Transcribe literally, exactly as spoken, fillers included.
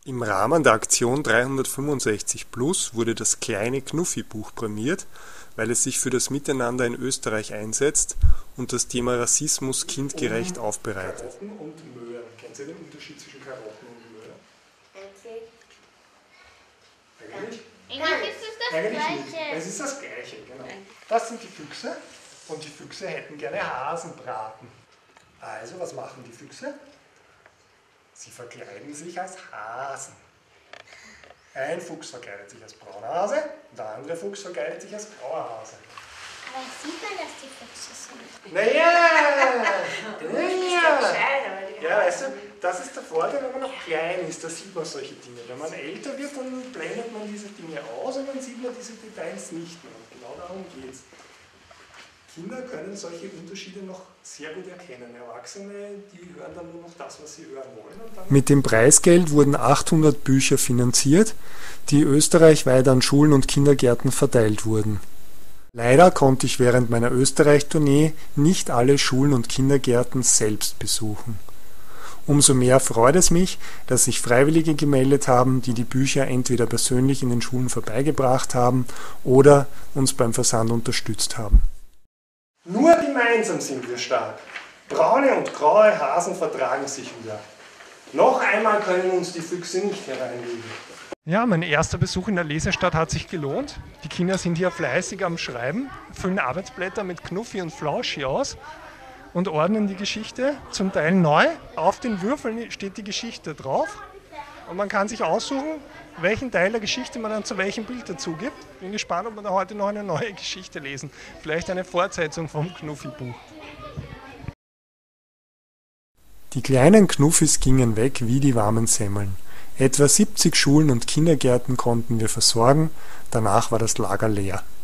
Im Rahmen der Aktion dreihundertfünfundsechzig plus wurde das kleine Knuffi-Buch prämiert, weil es sich für das Miteinander in Österreich einsetzt und das Thema Rassismus kindgerecht aufbereitet. Karotten und Möhren. Kennen Sie den Unterschied zwischen Karotten und Möhren? Eigentlich? Eigentlich ist es das Eigentlich Gleiche. nicht. Es ist das Gleiche, genau. Das sind die Füchse und die Füchse hätten gerne Hasenbraten. Also, was machen die Füchse? Sie verkleiden sich als Hasen. Ein Fuchs verkleidet sich als brauner Hase, der andere Fuchs verkleidet sich als grauer Hase. Aber sieht man, dass die Füchse sind? Naja! Ja. Ja, weißt du, das ist der Vorteil, wenn man noch klein ist, da sieht man solche Dinge. Wenn man älter wird, dann blendet man diese Dinge aus und dann sieht man diese Details nicht mehr. Und genau darum geht es. Kinder können solche Unterschiede noch sehr gut erkennen. Erwachsene, die hören dann nur noch das, was sie hören wollen. Und dann Mit dem Preisgeld wurden achthundert Bücher finanziert, die österreichweit an Schulen und Kindergärten verteilt wurden. Leider konnte ich während meiner Österreich-Tournee nicht alle Schulen und Kindergärten selbst besuchen. Umso mehr freut es mich, dass sich Freiwillige gemeldet haben, die die Bücher entweder persönlich in den Schulen vorbeigebracht haben oder uns beim Versand unterstützt haben. Nur gemeinsam sind wir stark. Braune und graue Hasen vertragen sich wieder. Noch einmal können uns die Füchse nicht hereinlegen. Ja, mein erster Besuch in der Lesestadt hat sich gelohnt. Die Kinder sind hier fleißig am Schreiben, füllen Arbeitsblätter mit Knuffi und Flauschi aus und ordnen die Geschichte, zum Teil neu. Auf den Würfeln steht die Geschichte drauf und man kann sich aussuchen, welchen Teil der Geschichte man dann zu welchem Bild dazu gibt. Bin gespannt, ob wir da heute noch eine neue Geschichte lesen. Vielleicht eine Fortsetzung vom Knuffi-Buch. Die kleinen Knuffis gingen weg wie die warmen Semmeln. Etwa siebzig Schulen und Kindergärten konnten wir versorgen, danach war das Lager leer.